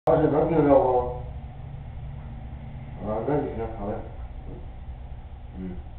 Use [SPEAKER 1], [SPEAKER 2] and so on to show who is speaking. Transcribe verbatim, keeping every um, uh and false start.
[SPEAKER 1] 而且能听着不？啊，那就行，好嘞。嗯。